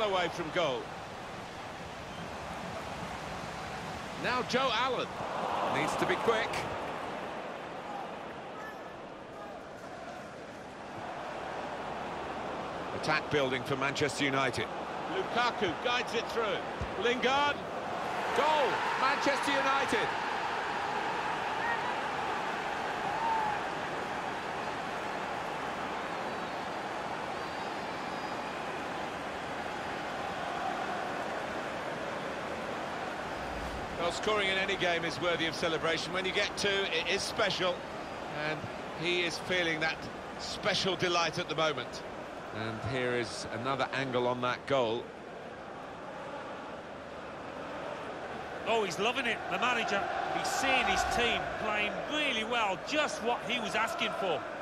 away from goal. Now Joe Allen. Needs to be quick. Attack building for Manchester United. Lukaku guides it through. Lingard. Goal! Manchester United. Well, scoring in any game is worthy of celebration. When you get two, it is special. And he is feeling that special delight at the moment. And here is another angle on that goal. Oh, he's loving it, the manager. He's seeing his team playing really well, just what he was asking for.